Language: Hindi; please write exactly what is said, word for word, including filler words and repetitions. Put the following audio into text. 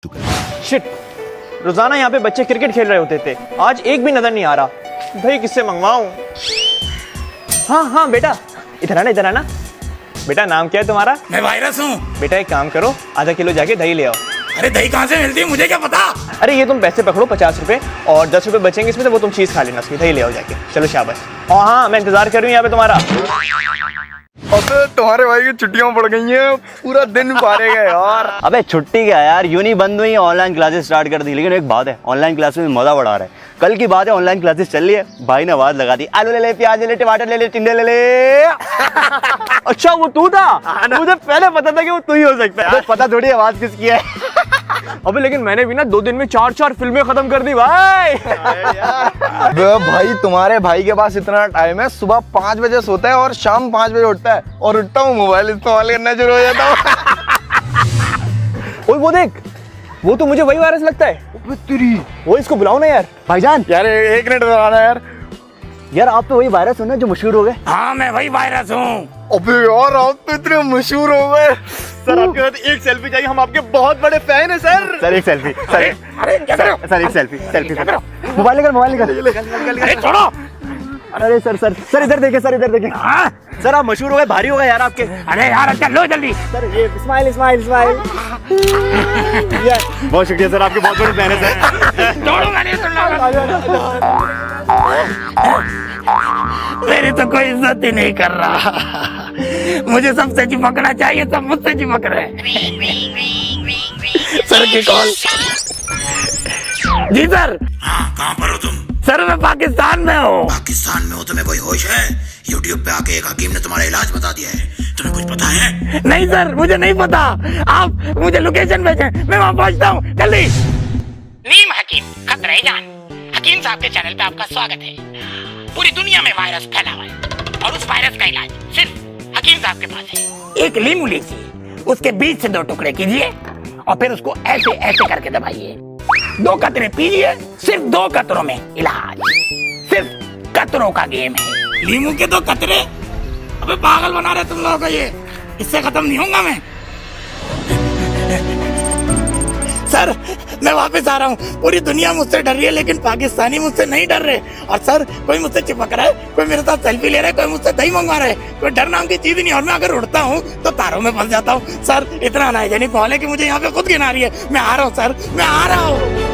तू कर। शिट, रोजाना यहाँ पे बच्चे क्रिकेट खेल रहे होते थे, आज एक भी नजर नहीं आ रहा। भाई किससे मंगवाऊं? हाँ हाँ बेटा, इधर आना इधर आना। बेटा नाम क्या है तुम्हारा? मैं वायरस हूँ। बेटा एक काम करो, आधा किलो जाके दही ले आओ। अरे दही कहाँ से मिलती है, मुझे क्या पता। अरे ये तुम पैसे पकड़ो पचास रुपए और दस रुपए बचेंगे इसमें, तो वो तुम चीज खा लेना उसकी। दही ले आओ जाके। चलो शाबाश। और हाँ मैं इंतजार कर रही हूँ यहाँ पे तुम्हारा। अबे तुम्हारे भाई की छुट्टियां पड़ गई हैं, पूरा दिन पारे गए यार। अबे छुट्टी क्या यार, यूं नहीं बंद हुई, ऑनलाइन क्लासेस स्टार्ट कर दी। लेकिन एक बात है, ऑनलाइन क्लास में मजा बढ़ा रहा है। कल की बात है, ऑनलाइन क्लासेस चल रही है, भाई ने आवाज लगा दी, आलू ले ले, प्याज ले ले, टमाटर ले ले, टिंडे ले ले। अच्छा वो तू था? मुझे पहले पता था कि वो तू ही हो सकता है। पता थोड़ी आवाज किसकी है। अबे लेकिन मैंने भी ना दो दिन में चार चार फिल्में खत्म कर दी भाई। भाई तुम्हारे भाई के पास इतना टाइम है, सुबह पाँच बजे सोता है और शाम पाँच बजे उठता है, और उठता हूँ मोबाइल इस्तेमाल करना शुरू हो जाता हूँ। ओए वो देख, वो तो मुझे वही वायरस लगता है। तेरी वो इसको बुलाओ ना यार। भाईजान यार एक मिनट आना यार। यार आप तो वही वायरस हो ना जो मशहूर हो गए। हाँ मैं वही वायरस हूँ। अबे यार आप तो इतने मशहूर हो गए। सर आपके साथ एक सेल्फी चाहिए, हम आपके बहुत बड़े फैन हैं सर। सर एक सेल्फी। सर अरे क्या करो? सर एक सेल्फी। सेल्फी मोबाइल लेकर मोबाइल लेकर। अरे छोड़ो। अरे सर सर सर इधर देखे, सर इधर देखे। हाँ? सर आप मशहूर हो गए, भारी हो गए यार आपके। अरे यार अच्छा लो जल्दी। सर ये स्माइल स्माइल स्माइल। बहुत शुक्रिया सर, आपके बहुत बड़े फैन है सर। छोड़ो मैंने मेरी तो कोई इज्जत ही नहीं कर रहा। मुझे सबसे चिपकना चाहिए, सब मुझसे चिपक रहे हैं। सर की कॉल। जी सर। हाँ कहाँ पर हो तुम? सर मैं पाकिस्तान में हूँ। पाकिस्तान में हो? तुम्हें कोई होश है? यूट्यूब पे आके एक हकीम ने तुम्हारा इलाज बता दिया है, तुम्हें कुछ पता है? नहीं सर मुझे नहीं पता, आप मुझे लोकेशन भेजें, मैं वहाँ पहुँचता हूँ जल्दी। नीम हकीम खतरे जान, हकीम साहब के चैनल पे आपका स्वागत है। पूरी दुनिया में वायरस फैला हुआ है और उस वायरस का इलाज सिर्फ हकीम साहब के पास है। एक लीमू लीजिए, उसके बीच से दो टुकड़े कीजिए और फिर उसको ऐसे ऐसे करके दबाइए। दो कतरे पीजिए, सिर्फ दो कतरों में इलाज। सिर्फ कतरों का गेम है। लीमू के दो कतरे? अबे पागल बना रहे तुम लोगों को, ये इससे खत्म नहीं होगा मैं। सर मैं वापस आ रहा हूँ, पूरी दुनिया मुझसे डर रही है लेकिन पाकिस्तानी मुझसे नहीं डर रहे। और सर कोई मुझसे चिपक रहा है, कोई मेरे साथ सेल्फी ले रहा है, कोई मुझसे दही मंगवा रहा है। कोई डर नाम की चीज नहीं। और मैं अगर उड़ता हूँ तो तारों में फंस जाता हूँ। सर इतना अनाइजेनिक माहौल है कि मुझे यहाँ पे खुद गिना रही है। मैं आ रहा हूँ सर, मैं आ रहा हूँ।